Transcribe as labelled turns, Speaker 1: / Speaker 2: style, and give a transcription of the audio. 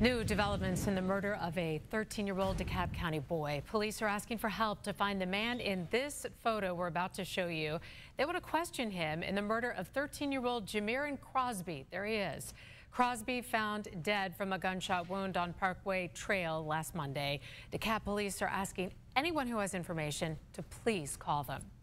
Speaker 1: New developments in the murder of a 13-year-old DeKalb County boy. Police are asking for help to find the man in this photo we're about to show you. They want to question him in the murder of 13-year-old Jamiron Crosby. There he is. Crosby found dead from a gunshot wound on Parkway Trail last Monday. DeKalb police are asking anyone who has information to please call them.